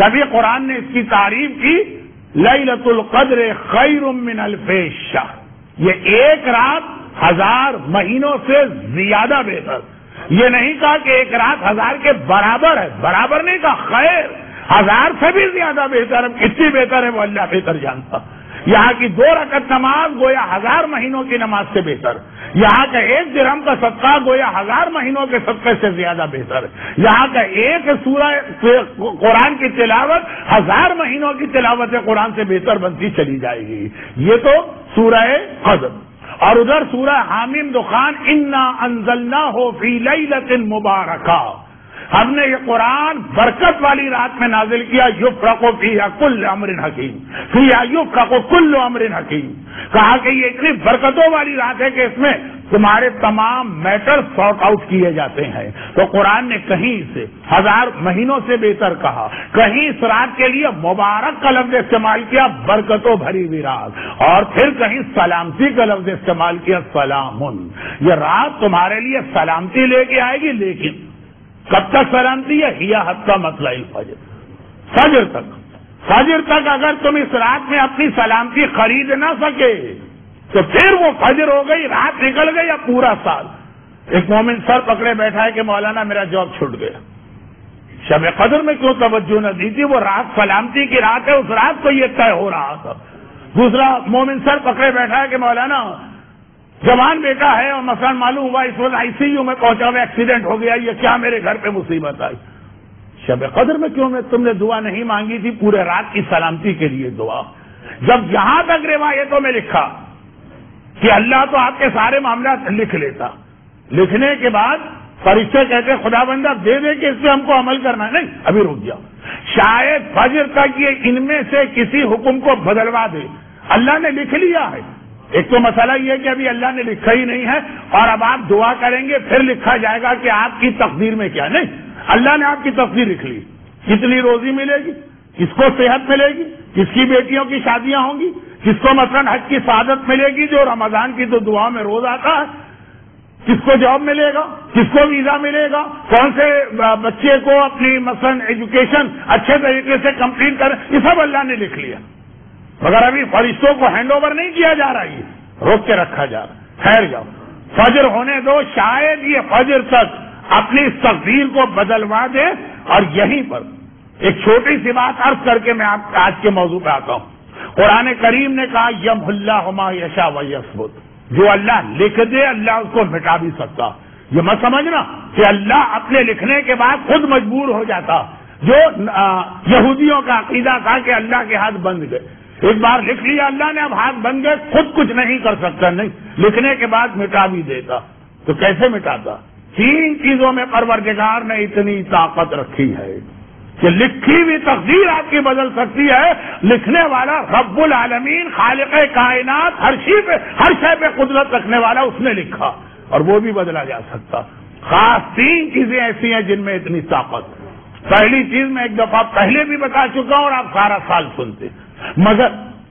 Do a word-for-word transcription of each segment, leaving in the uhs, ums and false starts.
کبھی قرآن نے اس کی تعریف کی لیلۃ القدر خیر من الف شہر، یہ ایک رات ہزار مہینوں سے زیادہ بہتر. یہ نہیں کہا کہ ایک رات ہزار کے برابر ہے، برابر نہیں کہا، خیر ہزار سے بھی زیادہ بہتر. کتنی بہتر ہے وہ اللہ بہتر جانتا. یہاں کی دو رکعت نماز گویا ہزار مہینوں کی نماز سے بہتر. یہاں کا ایک درہم کا صدقہ گویا ہزار مہینوں کے صدقے سے زیادہ بہتر. یہاں کا ایک سورہ قرآن کی تلاوت ہزار مہینوں کی تلاوت قرآن سے بہتر بنتی چلی جائے گی. یہ تو سورہ قدر. اور ادھر سورہ حامیم دخان انا انزلناہ فی لیلۃ مبارکہ، ہم نے یہ قرآن برکت والی رات میں نازل کیا. یفرق فیہا کل امر حکیم، فیہا یفرق کل امر حکیم. کہا کہ یہ اتنی برکتوں والی رات ہے کہ اس میں تمہارے تمام میٹر سارٹ آؤٹ کیے جاتے ہیں. تو قرآن نے کہیں سے ہزار مہینوں سے بہتر کہا، کہیں اس رات کے لیے مبارک کا لفظ استعمال کیا، برکتوں بھری ہوئی رات، اور پھر کہیں سلامتی کا لفظ استعمال کیا، سلامن. یہ رات تمہارے لیے سلامتی لے کے آئے گی. لیکن کب تک سلامتی ہے؟ ہیا حتی مطلع الفجر، فجر تک. فجر تک اگر تم اس رات میں اپنی سلامتی خرید نہ سکے تو پھر وہ فجر ہو گئی، رات نکل گئی یا پورا سال. ایک مومن سر پکڑے بیٹھا ہے کہ مولانا میرا جاب چھوٹ گیا. شب قدر میں کیوں توجہ نہ دی تھی؟ وہ رات سلامتی کی رات ہے، اس رات کو یہ طے ہو رہا تھا. دوسرا مومن سر پکڑے بیٹھا ہے کہ مولانا جوان بیٹا ہے اور مثلا معلوم ہوا اس وقت آئی سی یو میں پہنچا ہوا، ایکسیڈنٹ ہو گیا، یہ کیا میرے گھر پہ مصیبت آئی. شب قدر میں کیوں میں تم نے دعا نہیں مانگی تھی پورے رات کی سلامتی کے لیے دعا؟ جب یہاں تک روایتوں میں لکھا کہ اللہ تو آپ کے سارے معاملات لکھ لیتا، لکھنے کے بعد فرشتے کہتے خدا بندہ دے دے کہ اس پہ ہم کو عمل کرنا ہے. نہیں، ابھی رک جاؤ، شاید فجر تک یہ ان میں سے کسی حکم کو بدلوا دے. اللہ نے لکھ لیا ہے. ایک تو مسئلہ یہ کہ ابھی اللہ نے لکھا ہی نہیں ہے، اور اب آپ دعا کریں گے پھر لکھا جائے گا کہ آپ کی تقدیر میں کیا. نہیں، اللہ نے آپ کی تقدیر لکھ لی. کتنی روزی ملے گی، کس کو صحت ملے گی، کس کی بیٹیوں کی شادیاں ہوں گی، کس کو مثلا حج کی سعادت ملے گی جو رمضان کی تو دعا میں روز آتا ہے، کس کو جاب ملے گا، کس کو ویزا ملے گا، کون سے بچے کو اپنی مثلا ایجوکیشن اچھے طریقے سے کمپلیٹ کریں، یہ سب اللہ نے لکھ لیا. مگر ابھی فرشتوں کو ہینڈ اوور نہیں کیا جا رہا، یہ روک کے رکھا جا رہا. خیر جاؤ، فجر ہونے دو. شاید یہ فجر تک اپنی تقدیر کو بدلوا دے. اور یہیں پر ایک چھوٹی سی بات عرض کر کے میں آپ آج کے موضوع پہ آتا ہوں. قرآن کریم نے کہا یمحو اللہ ما یشاء و یثبت، جو اللہ لکھ دے اللہ اس کو مٹا بھی سکتا. یہ مت سمجھنا کہ اللہ اپنے لکھنے کے بعد خود مجبور ہو جاتا. جو یہودیوں کا عقیدہ تھا کہ اللہ کے ہاتھ بند گئے، ایک بار لکھ لیا اللہ نے، اب ہاتھ بند گئے، خود کچھ نہیں کر سکتا. نہیں، لکھنے کے بعد مٹا بھی دیتا. تو کیسے مٹاتا؟ تین چیزوں میں پروردگار نے اتنی طاقت رکھی ہے کہ لکھی ہوئی تقدیر آپ کی بدل سکتی ہے. لکھنے والا رب العالمین خالق کائنات، ہر شے پہ ہر شے پہ قدرت رکھنے والا، اس نے لکھا اور وہ بھی بدلا جا سکتا. خاص تین چیزیں ایسی ہیں جن میں اتنی طاقت. پہلی چیز میں ایک دفعہ پہلے بھی بتا چکا ہوں اور آپ سارا سال سنتے، مگر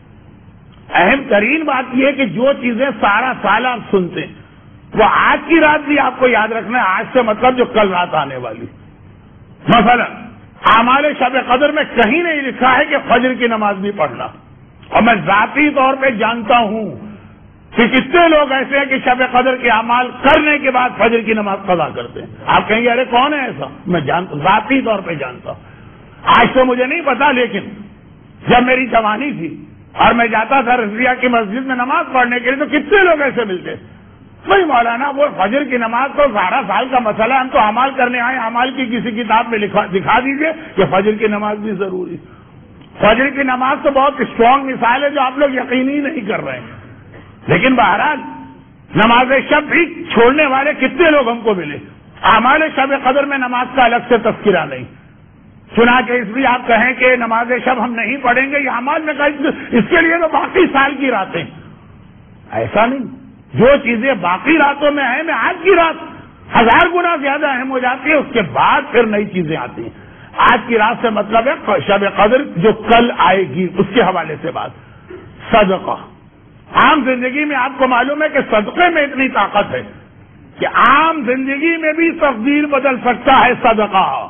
اہم ترین بات یہ ہے کہ جو چیزیں سارا سال آپ سنتے ہیں وہ آج کی رات بھی آپ کو یاد رکھنا ہے. آج سے مطلب جو کل رات آنے والی. مثلا اعمال شب قدر میں کہیں نہیں لکھا ہے کہ فجر کی نماز بھی پڑھنا. اور میں ذاتی طور پہ جانتا ہوں کہ کتنے لوگ ایسے ہیں کہ شب قدر کے اعمال کرنے کے بعد فجر کی نماز قضا کرتے ہیں. آپ کہیں گے ارے کون ہے ایسا؟ میں جانتا ہوں، ذاتی طور پہ جانتا ہوں. آج تو مجھے نہیں پتا، لیکن جب میری جوانی تھی اور میں جاتا تھا رضویہ کی مسجد میں نماز پڑھنے کے لیے تو کتنے لوگ ایسے ملتے. بھائی مولانا وہ فجر کی نماز تو سارا سال کا مسئلہ، ہم تو اعمال کرنے آئے، اعمال کی کسی کتاب میں دکھا دیجیے کہ فجر کی نماز بھی ضروری. فجر کی نماز تو بہت اسٹرانگ مثال ہے جو آپ لوگ یقینی نہیں کر رہے ہیں. لیکن بہرحال نماز شب بھی چھوڑنے والے کتنے لوگ ہم کو ملے. اعمال شب قدر میں نماز کا الگ سے تذکرہ نہیں. چنا کہ اس لیے آپ کہیں کہ نماز شب ہم نہیں پڑھیں گے، یہ اعمال میں کہیں اس کے لیے تو باقی سال کی راتیں. ایسا نہیں، جو چیزیں باقی راتوں میں ہیں میں آج کی رات ہزار گنا زیادہ اہم ہو جاتی ہے. اس کے بعد پھر نئی چیزیں آتی ہیں. آج کی رات سے مطلب ہے شب قدر جو کل آئے گی اس کے حوالے سے بات. صدقہ، عام زندگی میں آپ کو معلوم ہے کہ صدقے میں اتنی طاقت ہے کہ عام زندگی میں بھی تقدیر بدل سکتا ہے صدقہ.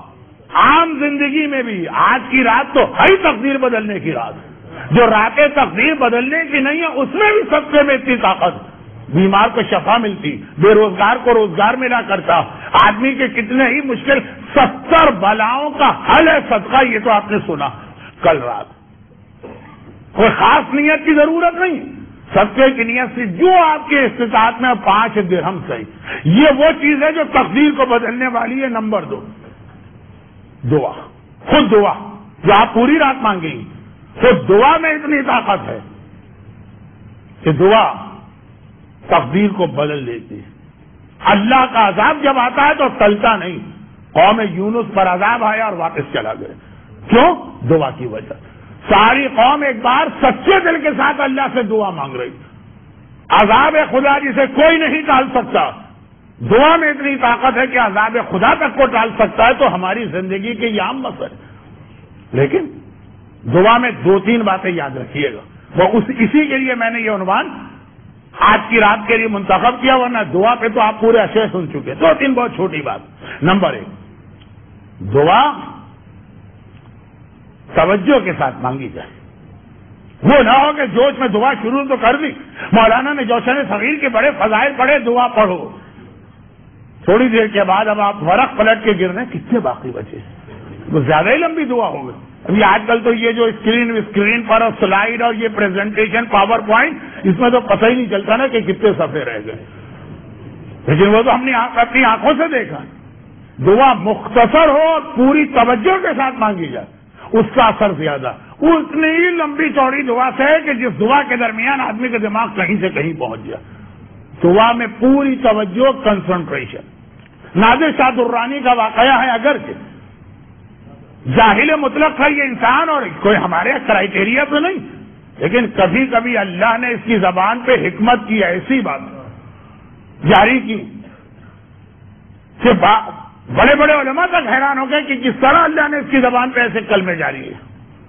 عام زندگی میں بھی آج کی رات تو ہے تقدیر بدلنے کی رات، جو راتیں تقدیر بدلنے کی نہیں ہے اس میں بھی صدقے میں اتنی طاقت، بیمار کو شفا ملتی، بے روزگار کو روزگار ملا کرتا، آدمی کے کتنے ہی مشکل ستر بلاؤں کا حل ہے صدقہ، یہ تو آپ نے سنا کل رات۔ کوئی خاص نیت کی ضرورت نہیں، صدقے کی نیت سے جو آپ کے استطاعت میں پانچ درہم صحیح، یہ وہ چیز ہے جو تقدیر کو بدلنے والی ہے۔ نمبر دو، دعا، خود دعا جو آپ پوری رات مانگیں گی، خود دعا میں اتنی طاقت ہے کہ دعا تقدیر کو بدل دیتی ہے۔ اللہ کا عذاب جب آتا ہے تو ٹلتا نہیں، قوم یونس پر عذاب آیا اور واپس چلا گئے، کیوں؟ دعا کی وجہ۔ ساری قوم ایک بار سچے دل کے ساتھ اللہ سے دعا مانگ رہی، عذاب خدا جسے کوئی نہیں ٹال سکتا، دعا میں اتنی طاقت ہے کہ عذاب خدا تک کو ٹال سکتا ہے، تو ہماری زندگی کے یہ عام مسئلہ ہے۔ لیکن دعا میں دو تین باتیں یاد رکھیے گا، وہ اس اسی کے لیے میں نے یہ عنوان آج کی رات کے لیے منتخب کیا، ورنہ دعا پہ تو آپ پورے اشعے سن چکے۔ دو تین بہت چھوٹی بات۔ نمبر ایک، دعا توجہ کے ساتھ مانگی جائے، وہ نہ ہو کہ جوش میں دعا شروع تو کر دی، مولانا نے جوشن صغیر کے بڑے فضائل پڑھے، دعا پڑھو، تھوڑی دیر کے بعد اب آپ ورق پلٹ کے گر رہے ہیں، کتنے باقی بچے، وہ زیادہ ہی لمبی دعا ہو گئی۔ ابھی آج کل تو یہ جو اسکرین اسکرین پر اور سلائیڈ اور یہ پریزنٹیشن پاور پوائنٹ، اس میں تو پتہ ہی نہیں چلتا نا کہ کتنے صفحے رہ گئے، لیکن وہ تو ہم نے اپنی آنکھوں سے دیکھا۔ دعا مختصر ہو اور پوری توجہ کے ساتھ مانگی جائے، اس کا اثر زیادہ، اتنی ہی لمبی چوڑی دعا سے ہے کہ جس دعا کے درمیان آدمی کا دماغ کہیں سے کہیں پہنچ جائے۔ دعا میں پوری توجہ، کنسنٹریشن۔ نادر شاہ درانی کا واقعہ ہے، اگرچہ جاہل مطلق ہے یہ انسان اور کوئی ہمارے کرائیٹیریا تو نہیں، لیکن کبھی کبھی اللہ نے اس کی زبان پہ حکمت کی ایسی بات جاری کی کہ بڑے بڑے علماء تک حیران ہو گئے کہ کس طرح اللہ نے اس کی زبان پہ ایسے کلمے جاری ہے۔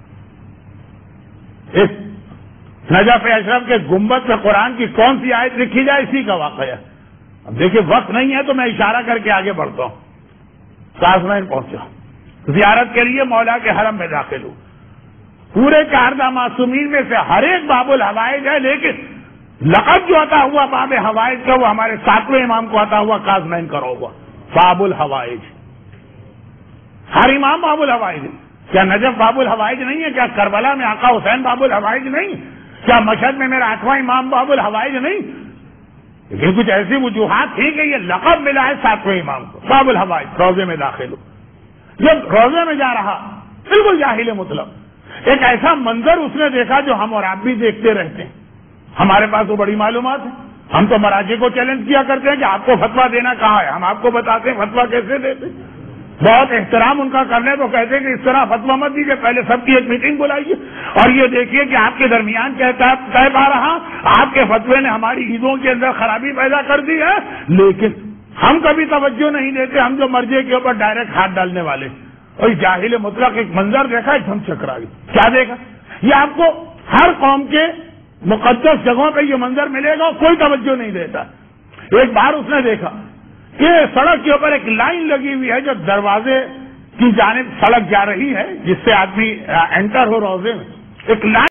اس نجف اشرف کے گنبد میں قرآن کی کون سی آیت لکھی جائے، اسی کا واقعہ۔ اب دیکھیں وقت نہیں ہے تو میں اشارہ کر کے آگے بڑھتا ہوں۔ کازمین پہنچا، زیارت کے لیے مولا کے حرم میں داخل ہوں، پورے چاردہ معصومین میں سے ہر ایک باب الحوائج ہے، لیکن لقب جو عطا ہوا باب حوائج کا وہ ہمارے ساتویں امام کو عطا ہوا، کازمین کا ہوا باب الحوائج۔ ہر امام باب الحوائج، کیا نجف باب الحوائج نہیں ہے؟ کیا کربلا میں آقا حسین باب الحوائج نہیں؟ کیا مشہد میں میرا آٹھواں امام باب الحوائج نہیں؟ لیکن کچھ ایسی وجوہات تھی کہ یہ لقب ملا ہے ساتویں امام کو، باب الحوائج۔ روزے میں داخل ہو، جب روزے میں جا رہا، بالکل جاہل مطلب، ایک ایسا منظر اس نے دیکھا جو ہم اور آپ بھی دیکھتے رہتے ہیں، ہمارے پاس تو بڑی معلومات ہے، ہم تو مراجع کو چیلنج کیا کرتے ہیں کہ آپ کو فتویٰ دینا کہاں ہے، ہم آپ کو بتاتے ہیں فتویٰ کیسے دیتے، بہت احترام ان کا کرنے تو کہتے ہیں کہ اس طرح فتویٰ مت دیجیے، پہلے سب کی ایک میٹنگ بلائیے اور یہ دیکھیے کہ آپ کے درمیان کیا طے پا رہا، آپ کے فتوے نے ہماری عیدوں کے اندر خرابی پیدا کر دی ہے، لیکن ہم کبھی توجہ نہیں دیتے، ہم جو مرضی کے اوپر ڈائریکٹ ہاتھ ڈالنے والے۔ اور جاہل مطلق ایک منظر دیکھا، ایک دم چکرا گئی، کیا دیکھا؟ یہ آپ کو ہر قوم کے مقدس جگہوں پہ یہ منظر ملے گا، کوئی توجہ نہیں دیتا۔ ایک بار اس نے دیکھا کہ سڑک کے اوپر ایک لائن لگی ہوئی ہے جو دروازے کی جانب سڑک جا رہی ہے، جس سے آدمی انٹر ہو روزے میں، ایک لائن